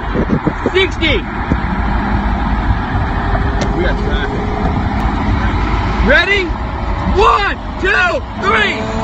60. We got traffic. Ready? 1, 2, 3.